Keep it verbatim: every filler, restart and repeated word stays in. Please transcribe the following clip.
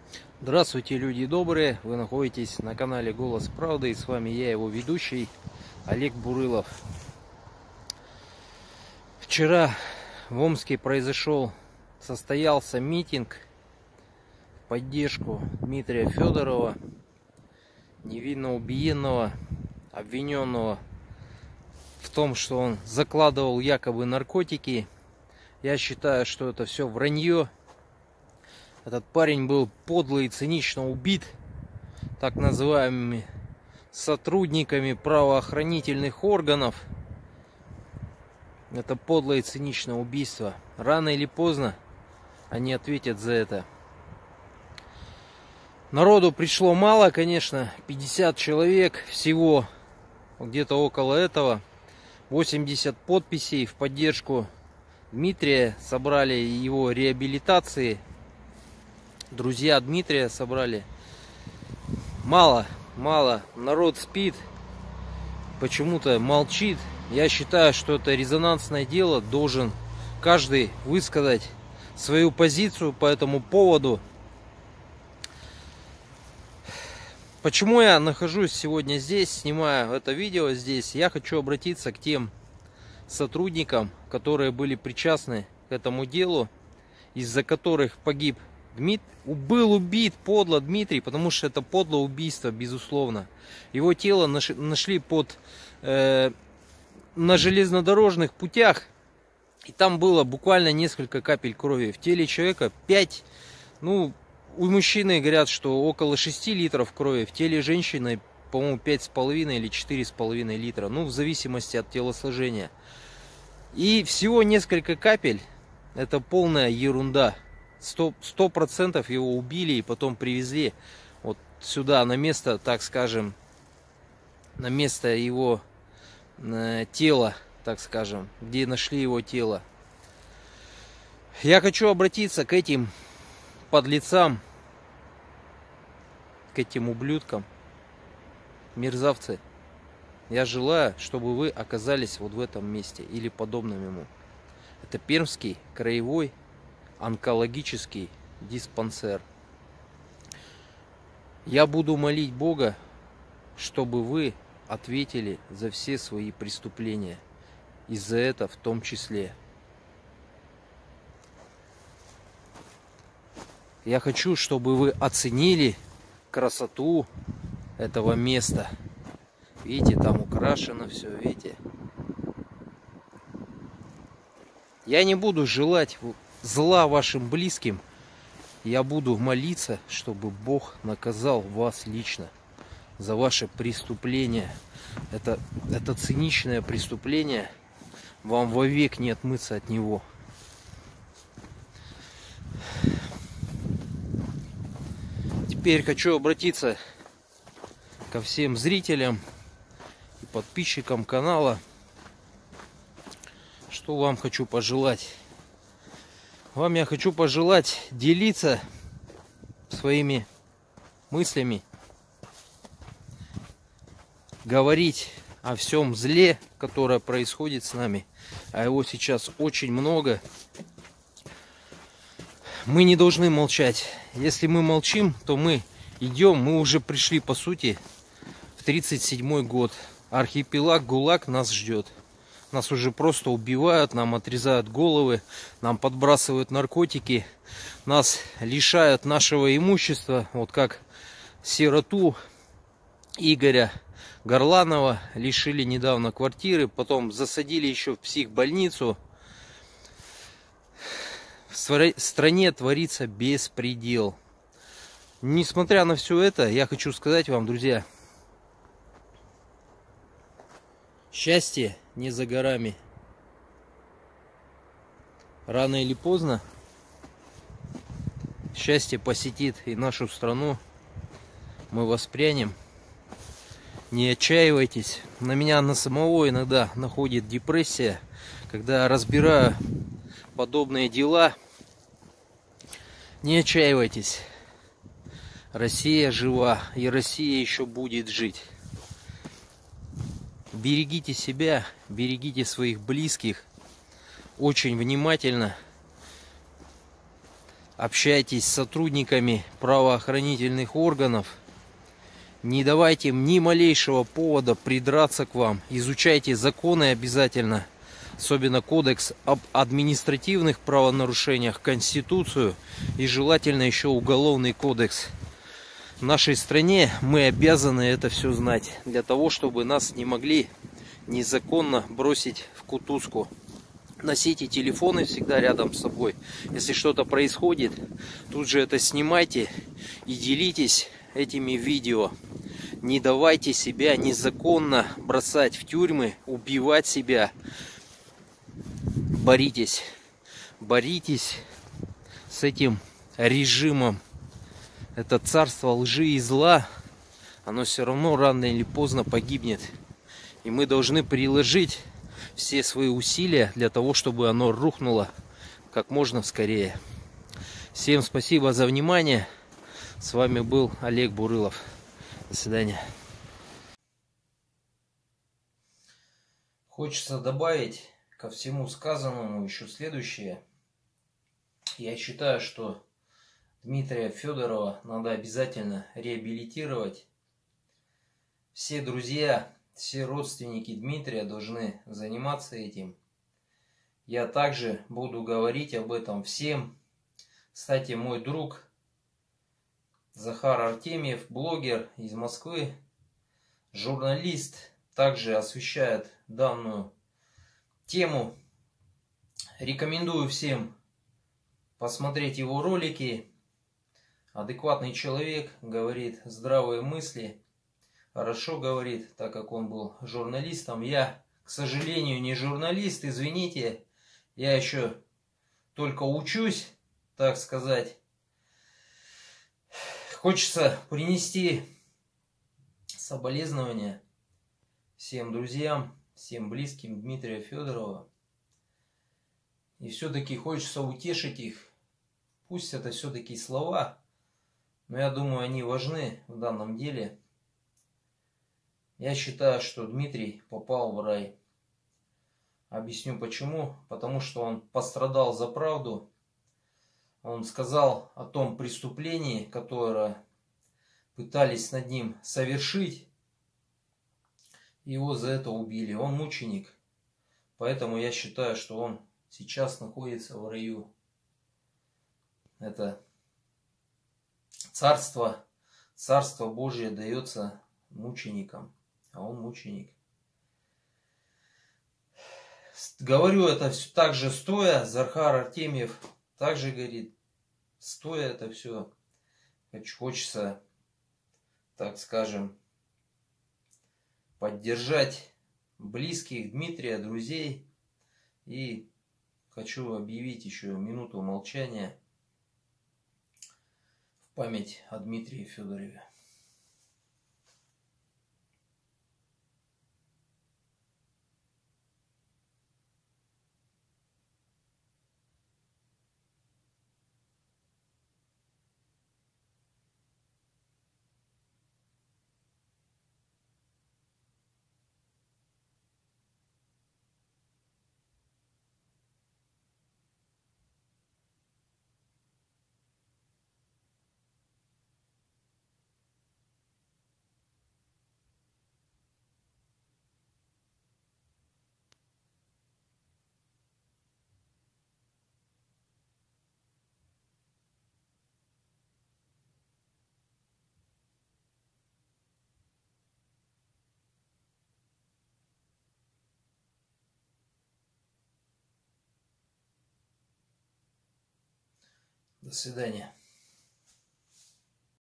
Здравствуйте, люди добрые! Вы находитесь на канале Голос Правды, и с вами я, его ведущий Олег Бурылов. Вчера в Омске произошел, состоялся митинг в поддержку Дмитрия Федорова, невинно убиенного, обвиненного в том, что он закладывал якобы наркотики. Я считаю, что это все вранье. Этот парень был подло и цинично убит так называемыми сотрудниками правоохранительных органов. Это подлое и циничное убийство. Рано или поздно они ответят за это. Народу пришло мало, конечно, пятьдесят человек всего, где-то около этого. восемьдесят подписей в поддержку Дмитрия собрали, его реабилитации. Друзья Дмитрия собрали. Мало, мало. Народ спит, почему-то молчит. Я считаю, что это резонансное дело. Должен каждый высказать свою позицию по этому поводу. Почему я нахожусь сегодня здесь, снимаю это видео здесь? Я хочу обратиться к тем сотрудникам, которые были причастны к этому делу, из-за которых погиб Дмит... был убит подло Дмитрий, потому что это подлое убийство, безусловно. Его тело наш... нашли под э... на железнодорожных путях, и там было буквально несколько капель крови. В теле человека пять, ну, у мужчины говорят, что около шести литров крови, в теле женщины, по-моему, пять с половиной или четыре с половиной литра, ну, в зависимости от телосложения. И всего несколько капель, это полная ерунда. Сто процентов его убили и потом привезли вот сюда, на место, так скажем, на место его э, тела, так скажем, где нашли его тело. Я хочу обратиться к этим подлецам, к этим ублюдкам, мерзавцы. Я желаю, чтобы вы оказались вот в этом месте или подобном ему. Это Пермский краевой онкологический диспансер. Я буду молить Бога, чтобы вы ответили за все свои преступления, и за это в том числе. Я хочу, чтобы вы оценили красоту этого места. Видите, там украшено все, видите. Я не буду желать зла вашим близким. Я буду молиться, чтобы Бог наказал вас лично за ваше преступление. Это, это циничное преступление. Вам вовек не отмыться от него. Теперь хочу обратиться ко всем зрителям и подписчикам канала. Что вам хочу пожелать? Вам я хочу пожелать делиться своими мыслями, говорить о всем зле, которое происходит с нами, а его сейчас очень много. Мы не должны молчать. Если мы молчим, то мы идем, мы уже пришли, по сути, в тридцать седьмой год. Архипелаг ГУЛАГ нас ждет. Нас уже просто убивают, нам отрезают головы, нам подбрасывают наркотики, нас лишают нашего имущества, вот как сироту Игоря Горланова лишили недавно квартиры, потом засадили еще в психбольницу. В стране творится беспредел. Несмотря на все это, я хочу сказать вам, друзья, счастье не за горами. Рано или поздно счастье посетит и нашу страну. Мы воспрянем. Не отчаивайтесь. На меня на самого иногда находит депрессия, когда я разбираю подобные дела. Не отчаивайтесь. Россия жива, и Россия еще будет жить. Берегите себя, берегите своих близких очень внимательно. общайтесь с сотрудниками правоохранительных органов. Не давайте им ни малейшего повода придраться к вам. Изучайте законы обязательно. Особенно кодекс об административных правонарушениях, Конституцию и желательно еще Уголовный кодекс. В нашей стране мы обязаны это все знать, для того, чтобы нас не могли незаконно бросить в кутузку. Носите телефоны всегда рядом с собой. Если что-то происходит, тут же это снимайте и делитесь этими видео. Не давайте себя незаконно бросать в тюрьмы, убивать себя. Боритесь, боритесь с этим режимом. Это царство лжи и зла, оно все равно рано или поздно погибнет. И мы должны приложить все свои усилия для того, чтобы оно рухнуло как можно скорее. Всем спасибо за внимание. С вами был Олег Бурылов. До свидания. Хочется добавить ко всему сказанному еще следующее. Я считаю, что Дмитрия Федорова надо обязательно реабилитировать. Все друзья, все родственники Дмитрия должны заниматься этим. Я также буду говорить об этом всем. Кстати, мой друг Захар Артемьев, блогер из Москвы, журналист, также освещает данную тему. Рекомендую всем посмотреть его ролики. Адекватный человек, говорит здравые мысли, хорошо говорит, так как он был журналистом. Я, к сожалению, не журналист, извините, я еще только учусь, так сказать. Хочется принести соболезнования всем друзьям, всем близким Дмитрия Федорова. И все-таки хочется утешить их. Пусть это все-таки слова, но я думаю, они важны в данном деле. Я считаю, что Дмитрий попал в рай. Объясню почему. Потому что он пострадал за правду. Он сказал о том преступлении, которое пытались над ним совершить. Его за это убили. Он мученик. Поэтому я считаю, что он сейчас находится в раю. Это царство, царство Божие дается мученикам. А он мученик. Говорю это все так же стоя. Захар Артемьев также говорит, стоя это все. Хочется, так скажем, поддержать близких Дмитрия, друзей. И хочу объявить еще минуту молчания в память о Дмитрии Федорове. До свидания.